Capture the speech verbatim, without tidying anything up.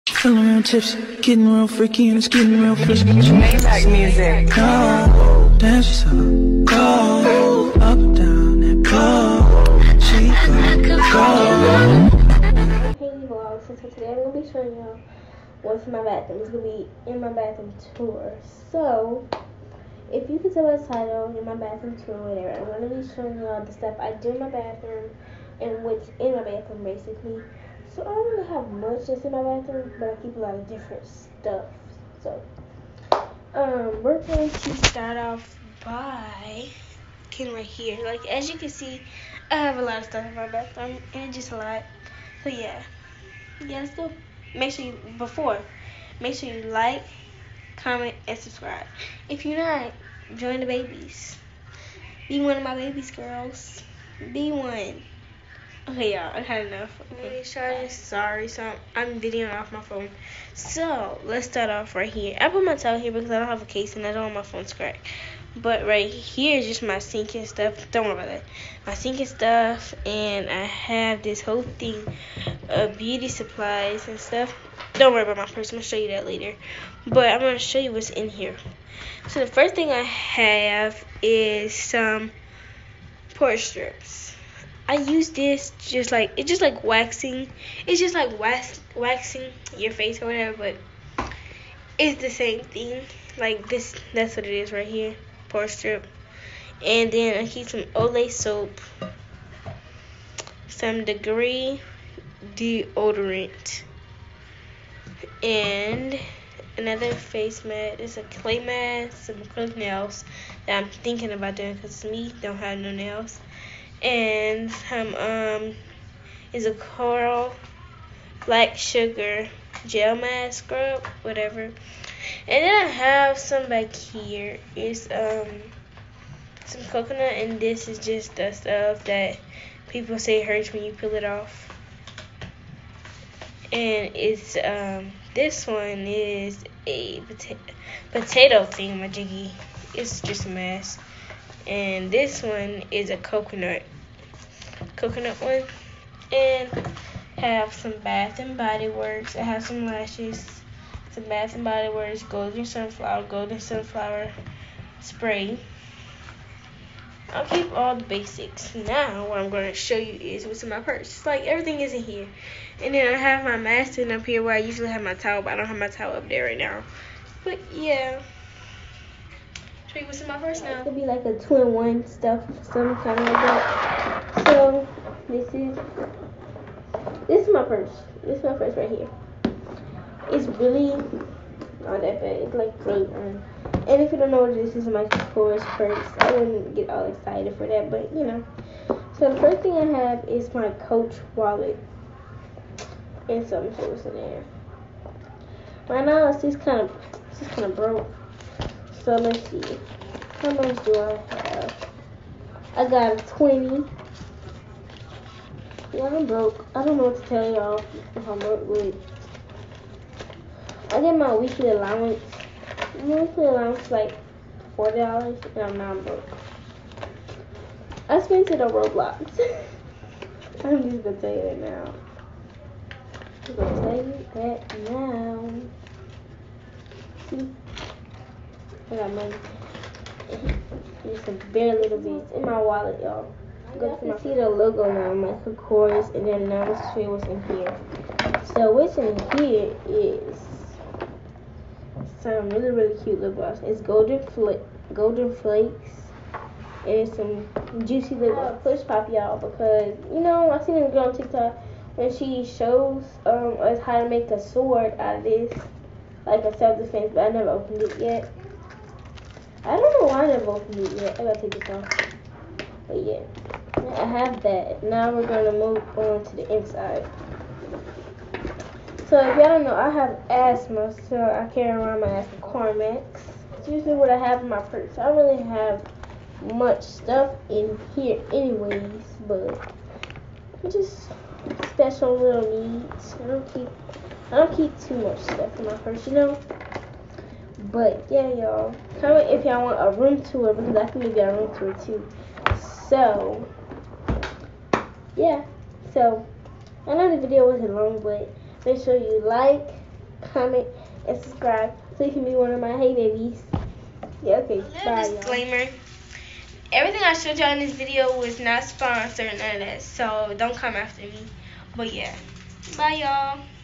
Feeling real tipsy, getting real freaky, and it's getting real frisky. Maybach music. Go, dance yourself. Go, up and down and go. She go, go. Hey vlog, so today I'm going to be showing y'all what's in my bathroom. It's going to be in my bathroom tour. So, if you can tell by the title, in my bathroom tour or whatever, I'm going to be showing y'all the stuff I do in my bathroom and what's in my bathroom basically. So I don't really have much that's in my bathroom, but I keep a lot of different stuff. So, um, we're going to start off by looking right here. Like, as you can see, I have a lot of stuff in my bathroom, and it's just a lot. So yeah, yeah, let's go. Make sure you, before, make sure you like, comment, and subscribe. If you're not, join the babies. Be one of my babies, girls. Be one. Okay, y'all, I had enough. Okay, sorry, sorry, so I'm, I'm videoing off my phone. So, let's start off right here. I put my towel here because I don't have a case and I don't want my phone to crack. But right here is just my sink and stuff. Don't worry about that. My sink and stuff, and I have this whole thing of beauty supplies and stuff. Don't worry about my purse. I'm going to show you that later. But I'm going to show you what's in here. So, the first thing I have is some pore strips. I use this just like, it's just like waxing. It's just like wax, waxing your face or whatever, but it's the same thing. Like this, that's what it is right here, pore strip. And then I keep some Olay soap, some Degree deodorant, and another face mask. It's a clay mask, some acrylic nails that I'm thinking about doing because me don't have no nails. And some um is a coral black sugar gel mask scrub, whatever. And then I have some back here. It's um some coconut, and this is just the stuff that people say hurts when you peel it off. And it's um this one is a potato potato thingamajiggy. It's just a mask. And this one is a coconut coconut one. And have some Bath and Body Works. I have some lashes, some Bath and Body Works golden sunflower golden sunflower spray. I'll keep all the basics. Now what I'm going to show you is what's in my purse. It's like everything is in here. And then I have my mask sitting up here where I usually have my towel, but I don't have my towel up there right now. But yeah, show you what's in my purse now. It could be like a two-in-one stuff, some kind of like that. So this is this is my purse. This is my purse right here. It's really not that bad. It's like really um, and if you don't know what this is, my Michael purse. I wouldn't get all excited for that, but you know. So the first thing I have is my Coach wallet, and something so what's in there. Right now it's just kind of it's just kind of broke. So let's see. How much do I have? I got a twenty. Yeah, I'm broke. I don't know what to tell y'all if I'm broke with. I get my weekly allowance. My weekly allowance is like forty dollars, and I'm not broke. I spent it on Roblox. I'm just gonna tell you that now. I'm gonna tell you that now. See? I got money. Just a very little bit in my wallet, y'all. You can see the logo now, Michael Kors, and then now let's show you what's in here. So what's in here is some really really cute lip gloss. It's golden fl golden flakes, and it's some juicy lip gloss. Push pop, y'all, because you know I seen a girl on TikTok when she shows um us how to make a sword out of this, like a self defense, but I never opened it yet. I don't know why I never opened it yet. I gotta take this off. But yeah, I have that. Now we're gonna move on to the inside. So if y'all don't know, I have asthma, so I carry around my asthma Carmex. It's usually what I have in my purse. I don't really have much stuff in here anyways, but just special little needs. I don't keep I don't keep too much stuff in my purse, you know. But yeah, y'all, comment if y'all want a room tour, because I can give you a room tour too. So yeah, so I know the video wasn't long, but make sure you like, comment, and subscribe so you can be one of my hey babies. Yeah, okay. Bye, y'all. Disclaimer. Everything I showed y'all in this video was not sponsored, none of that. So don't come after me. But yeah. Bye, y'all.